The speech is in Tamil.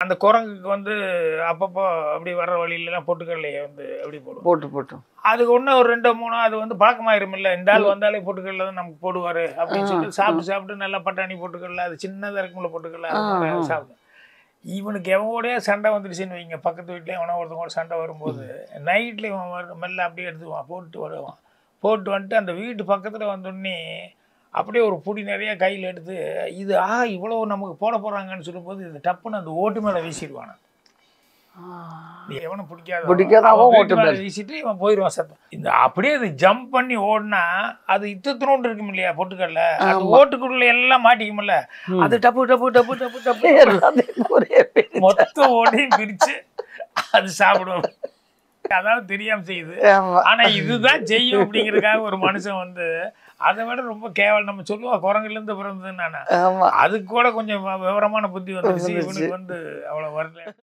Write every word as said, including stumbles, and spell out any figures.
அந்த குரங்குக்கு வந்து அப்பப்போ அப்படி வர்ற வழியிலலாம் பொட்டுக்கடலையை வந்து அப்படி போடுவோம். போட்டு போட்டோம். அதுக்கு ஒன்று ஒரு ரெண்டோ மூணோ அது வந்து பழக்கமாயிருமில்ல, இந்த ஆள் வந்தாலே பொட்டுக்கடலை தான் நமக்கு போடுவார் அப்படின்னு சொல்லிட்டு சாப்பிட்டு சாப்பிட்டு நல்லா பட்டாணி பொட்டுக்கடலை, அது சின்னதாக இருக்கும்ல பொட்டுக்கடலை, அது சாப்பிடும். இவனுக்கு எவனோடய சண்டை வந்துடுச்சுன்னு வைங்க, பக்கத்து வீட்டில் எவனோ ஒருத்தவங்க சண்டை வரும்போது நைட்டில் இவன் மெல்ல அப்படியே எடுத்துவான், போட்டு வருவான். போட்டு வந்துட்டு அந்த வீட்டு பக்கத்தில் வந்தோடனே அப்படியே ஒரு பொடி நிறைய கையில் எடுத்து இது ஆ இவ்வளோ நமக்கு போட போகிறாங்கன்னு சொல்லும்போது இது டப்புன்னு அந்த ஓட்டு மேலே வீசிடுவான். எவனும் பிடிக்காத பிடிக்காத ஓட்டு மேலே வீசிட்டு இவன் போயிடுவான் சத்தம். இந்த அப்படியே அது ஜம்ப் பண்ணி ஓடினா அது இத்தனோண்டு இருக்கும் இல்லையா பொட்டுக்கடல, அந்த ஓட்டுக்குள்ள எல்லாம் மாட்டிக்கும்ல, அது டப்பு டப்பு டப்பு டப்பு டப்பு மொத்த ஓட்டையும் பிரிச்சு அது சாப்பிடுவோம். அதாவது தெரியாம செய்யுது, ஆனா இதுதான் செய்யும் அப்படிங்கிறதுக்காக ஒரு மனுஷன் வந்து அதை விட ரொம்ப கேவலம். நம்ம சொல்லுவோம் குரங்குல இருந்து பிறந்ததுன்னு, அதுக்கு கூட கொஞ்சம் விவரமான புத்தி வந்துருச்சு, இவனுக்கு வந்து அவ்வளவு வரல.